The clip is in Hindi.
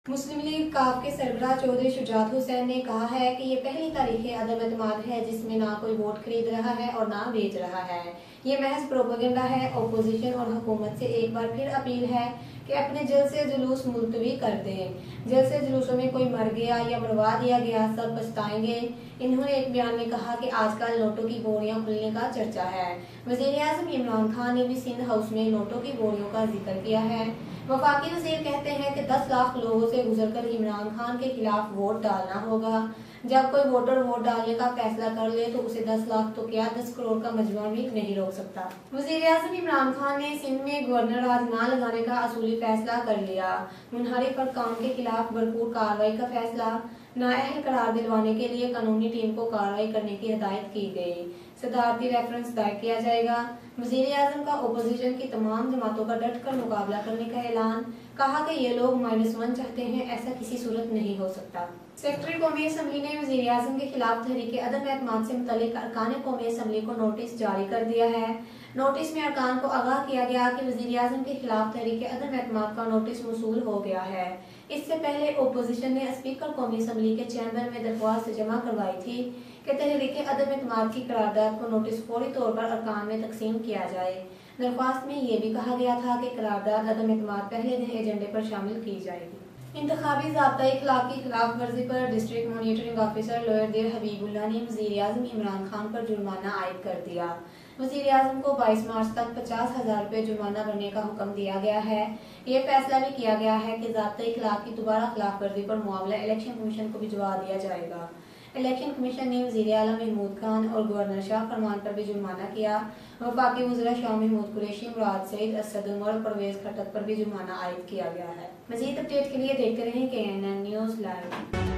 मुस्लिम लीग काफ के सरबराह चौधरी शुजात हुसैन ने कहा है कि ये पहली तारीख अदम एतमाद है जिसमें ना कोई वोट खरीद रहा है और ना बेच रहा है। ये महज प्रोपेगेंडा है। अपोजिशन और हुकूमत से एक बार फिर अपील है कि अपने जलसे जुलूस मुलतवी कर दें। जलसे जुलूसों में कोई मर गया या मरवा दिया गया, सब पछताएंगे। इन्होंने एक बयान में कहा कि आजकल नोटों की बोरियां खुलने का चर्चा है। वजीर आजम इमरान खान ने भी सिंध हाउस में नोटों की बोरियों का जिक्र किया है। वफाकी वजीर कहते हैं कि 10 लाख लोगों से गुजरकर इमरान खान के खिलाफ वोट डालना होगा। जब कोई वोटर वोट डालने का फैसला कर ले तो उसे 10 लाख तो क्या 10 करोड़ का मजमा भी नहीं रोक सकता। वजीर आजम इमरान खान ने सिंध में गवर्नर राज न लगाने का असूली फैसला कर लिया। मुनहरिफ हकाम के खिलाफ भरपूर कार्रवाई का फैसला। नाअहल करार दिलवाने के लिए कानूनी टीम को कार्रवाई करने की हिदायत की गई। सदारती रेफरेंस दायर किया जाएगा। वजीर आजम का ओपोजिशन की तमाम जमातों का डट कर मुकाबला करने का ऐलान। कहा कि ये लोग -1 चाहते हैं, ऐसा किसी सूरत नहीं हो सकता। सेक्रेटरी कौमी असम्बली ने वजीर आजम के खिलाफ तहरीक अदम एतमाद से मुतल्लिक अरकान कौमी असम्बली को नोटिस जारी कर दिया है। नोटिस में अरकान को आगाह किया गया कि वजीर आजम के खिलाफ तहरीक अदम एतमाद का नोटिस मौसूल हो गया है। इससे पहले ओपोजिशन ने स्पीकर कौमी असम्बली के चैम्बर में दरख्वास्त जमा करवाई थी कि तहरीक अदम एतमाद की करारदाद को नोटिस फौरी तौर पर अरकान में तकसीम किया जाए। दरख्वास्त में ये भी कहा गया था कि करारदाद अदम एतमाद पहले दिन एजेंडे पर शामिल की जाएगी। इंतखाबी ज़ाब्ता इखलाक की खिलाफ वर्जी पर district monitoring officer lawyer Dar Habibullah ने वज़ीर आज़म इमरान खान पर जुर्माना आयद कर दिया। वज़ीर आज़म को 22 मार्च तक 50,000 रुपये जुर्माना भरने का हुक्म दिया गया है। ये फैसला भी किया गया है कि ज़ाब्ता इखलाक की दोबारा खिलाफ वर्जी पर मुआवजा इलेक्शन कमीशन को भिजवा दिया जाएगा। इलेक्शन कमीशन ने वज़ीर आला महमूद खान और गवर्नर शाह फरमान पर भी जुर्माना किया। वफाकी वज़ीर शाह महमूद कुरैशी, मुराद सईद, असद उमर और परवेज खट्टक पर भी जुर्माना आयद किया गया है। मज़ीद अपडेट के लिए देखते रहें KNN न्यूज़ लाइव।